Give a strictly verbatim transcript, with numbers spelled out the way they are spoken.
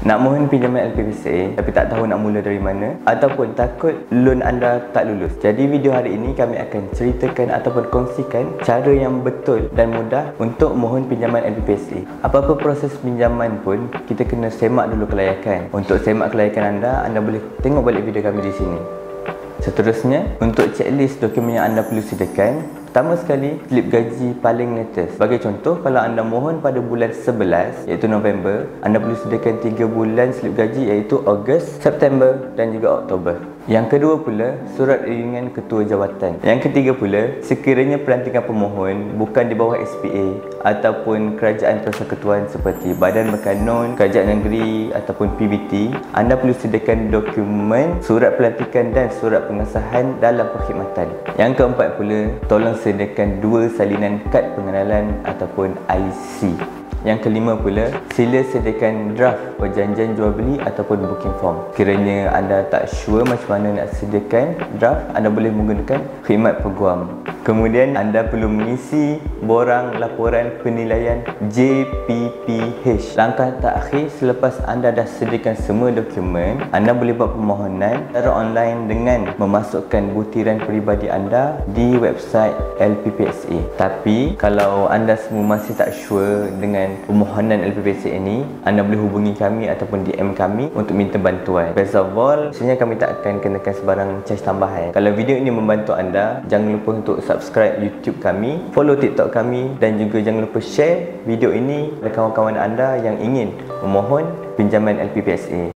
Nak mohon pinjaman L P P S A tapi tak tahu nak mula dari mana, ataupun takut loan anda tak lulus. Jadi video hari ini kami akan ceritakan ataupun kongsikan cara yang betul dan mudah untuk mohon pinjaman L P P S A. Apa-apa proses pinjaman pun kita kena semak dulu kelayakan. Untuk semak kelayakan anda, anda boleh tengok balik video kami di sini. Seterusnya, untuk checklist dokumen yang anda perlu sediakan, pertama sekali, slip gaji paling latest. Sebagai contoh, kalau anda mohon pada bulan sebelas, iaitu November, anda perlu sediakan tiga bulan slip gaji, iaitu Ogos, September dan juga Oktober. Yang kedua pula, surat iringan ketua jawatan. Yang ketiga pula, sekiranya pelantikan pemohon bukan di bawah S P A ataupun kerajaan persekutuan seperti Badan Berkanun, Kerajaan Negeri ataupun P B T, anda perlu sediakan dokumen surat pelantikan dan surat pengesahan dalam perkhidmatan. Yang keempat pula, tolong sediakan dua salinan kad pengenalan ataupun I C. Yang kelima pula, sila sediakan draft perjanjian jual beli ataupun booking form. Kiranya anda tak sure macam mana nak sediakan draft, anda boleh menggunakan khidmat peguam. Kemudian anda perlu mengisi borang laporan penilaian J P P H. Langkah terakhir, selepas anda dah sediakan semua dokumen, anda boleh buat permohonan secara online dengan memasukkan butiran peribadi anda di website L P P S A. Tapi kalau anda semua masih tak sure dengan permohonan L P P S A ini, anda boleh hubungi kami ataupun D M kami untuk minta bantuan. Best of all, sebenarnya kami tak akan kenakan sebarang charge tambahan. Kalau video ini membantu anda, jangan lupa untuk subscribe YouTube kami, follow TikTok kami, dan juga jangan lupa share video ini kepada kawan-kawan anda yang ingin memohon pinjaman L P P S A.